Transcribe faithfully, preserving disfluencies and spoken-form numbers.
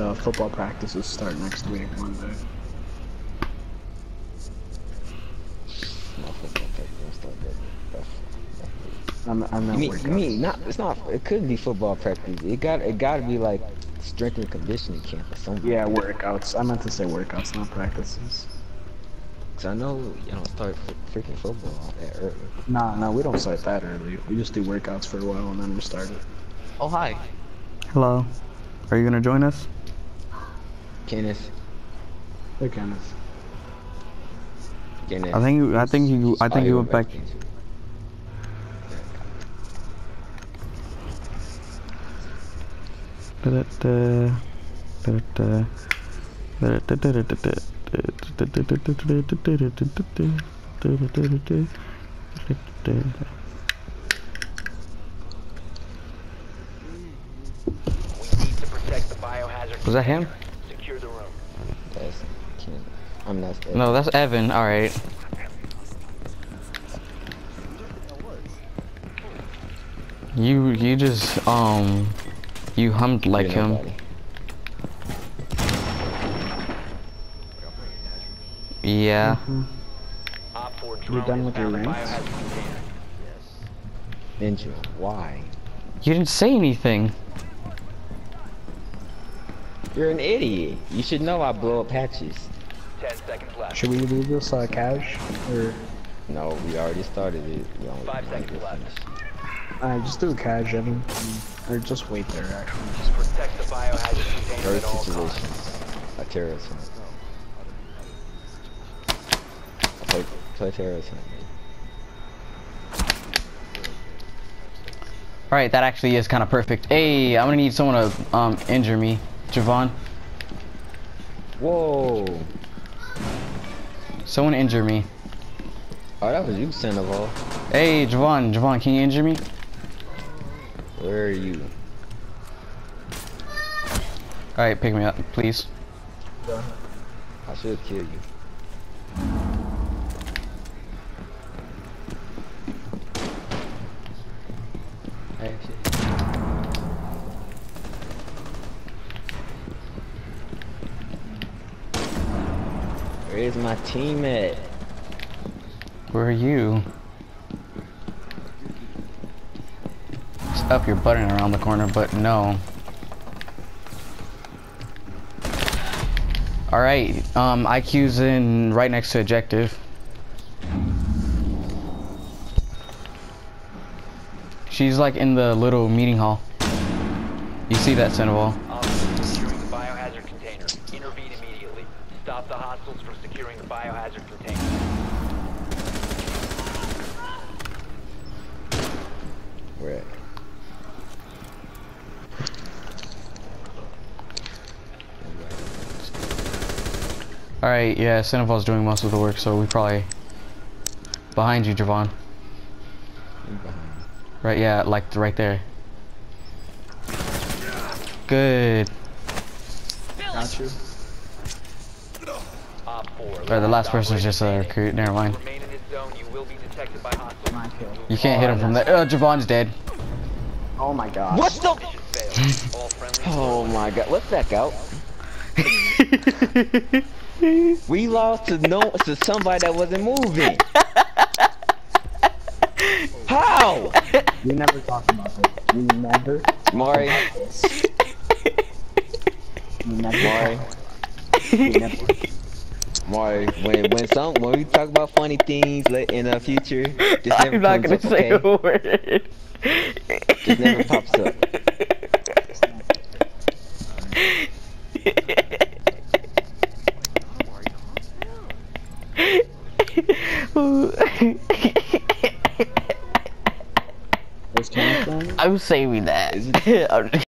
Uh, football practices start next week, Monday. My football practice start that. That's, that's I'm, I'm you not mean, working. you mean not? It's not. It couldn't be football practice. It got. It got to be like strength and conditioning camp or something. Yeah, workouts. I meant to say workouts, not practices. Cause I know you don't start freaking football that early. Nah, nah, we don't start that early. We just do workouts for a while and then we start it. Oh hi, Hello. Are you gonna join us? Kenneth. Hey, Kenneth. Kenneth. I think you. I think you. I think Oh, you went back. Da-da-da. Da-da-da. Da-da-da-da-da-da. Was that him? Secure the room. That's Kenneth. I'm not. Evan. No, that's Evan. All right. You you just um you hummed like You're him. nobody. Yeah. Mm-hmm. Op four You drone done has with your found the rings? biohazard container. Ninja. Why? You didn't say anything. You're an idiot. You should know I blow up patches. Ten seconds left. Should we do this uh, cash? Or No, we already started it. We only Five might seconds get left. finished. Alright, just do cash, Evan. Or just wait there, actually. Just protect the biohazard container Third at all situation. costs. A terrorist hunt. Play, play terrorist hunt, man. All right, that actually is kind of perfect. Hey, I'm gonna need someone to um injure me, Javon. Whoa! Someone injure me. Oh, that was you, Sandoval. Hey, Javon, Javon, can you injure me? Where are you? All right, pick me up, please. I should kill you. Hey, shit. Where is my team at? Where are you? It's up your button around the corner, but no. All right, um, I Q's in right next to objective. She's like in the little meeting hall. You see that, Sandoval? Op four securing the biohazard container. Intervene immediately. Stop the hostiles from securing the biohazard container. Where at? All right, yeah, Sandoval's doing most of the work, so we probably behind you, Javon. You behind me. Right, yeah, like right there. Good. Got you. Op four. Or the last person is just a recruit. Never mind. Remain in this zone. You will be detected by hostiles. My kill. You can't hit him from there. Oh, Javon's dead. Oh my god. What the? Mission failed. All friendly. Oh my god, what's that out? We lost to no to somebody that wasn't moving. How? We never talk about this. We never. Mari, We never. Mari, We never. Mari. When when some when we talk about funny things like in the future, just never I'm not comes gonna up, say okay? a word. Just never pops up. Where's Kenneth then? I'm saving that. Is it- I'm